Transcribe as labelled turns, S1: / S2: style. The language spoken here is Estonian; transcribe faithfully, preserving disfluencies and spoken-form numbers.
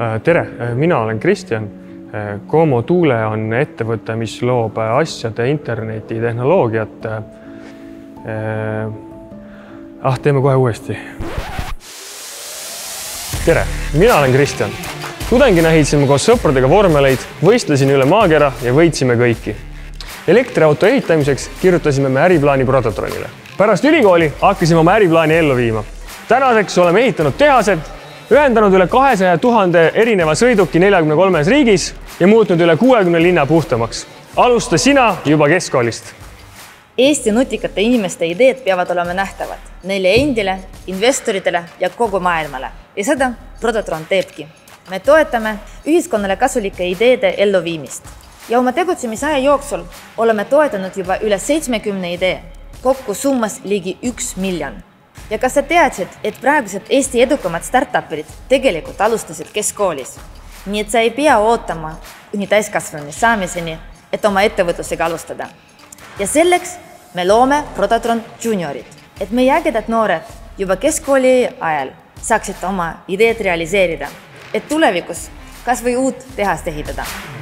S1: Tere, mina olen Kristjan. Como Tuule on ettevõte, mis loob asjade interneti tehnoloogiat. Ah, teeme kohe uuesti. Tere, mina olen Kristjan. Tudengina ehitasime koos sõpradega vormeleid, võistlesin üle maakera ja võitsime kõiki. Elektriauto ehitamiseks kirjutasime me äriplaani Prototronile. Pärast ülikooli hakkasime oma äriplaani ellu viima. Tänaseks oleme ehitanud tehased, ühendanud üle kahesaja tuhande erineva sõiduki neljakümne kolmes riigis ja muutnud üle kuuekümne linna puhtamaks. Alusta sina juba keskkoolist.
S2: Eesti nutikate inimeste ideed peavad olema nähtavad neile endile, investoritele ja kogu maailmale. Ja seda Prototron teebki. Me toetame ühiskonnale kasulike ideede elluviimist. Ja oma tegutsemisaja jooksul oleme toetanud juba üle seitsmekümne idee, kokku summas ligi üks miljon. Ja kas sa teadsid, et praegused Eesti edukamad startupid tegelikult alustasid keskkoolis? Nii et sa ei pea ootama kuni täiskasvanud saamiseni, et oma ettevõtlusega alustada. Ja selleks me loome Prototron Juniorid, et meie ägedad noored juba keskkooli ajal saaksid oma ideed realiseerida, et tulevikus kas või uut tehast ehitada.